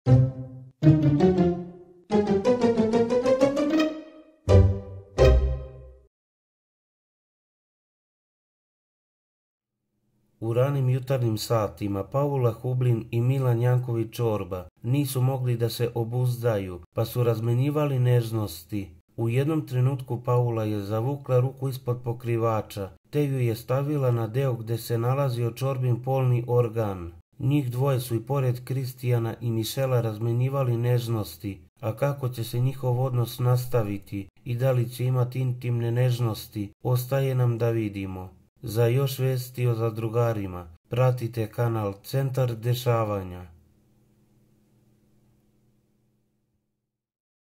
U ranim jutarnjim satima Paula Hublin i Milan Janković-Čorba nisu mogli da se obuzdaju, pa su razmenjivali nežnosti. U jednom trenutku Paula je zavukla ruku ispod pokrivača, te ju je stavila na deo gde se nalazio Čorbin polni organ. Njih dvoje su i pored Kristijana i Mišela razmenjivali nežnosti, a kako će se njihov odnos nastaviti i da li će imati intimne nežnosti, ostaje nam da vidimo. Za još vesti o zadrugarima pratite kanal Centar dešavanja.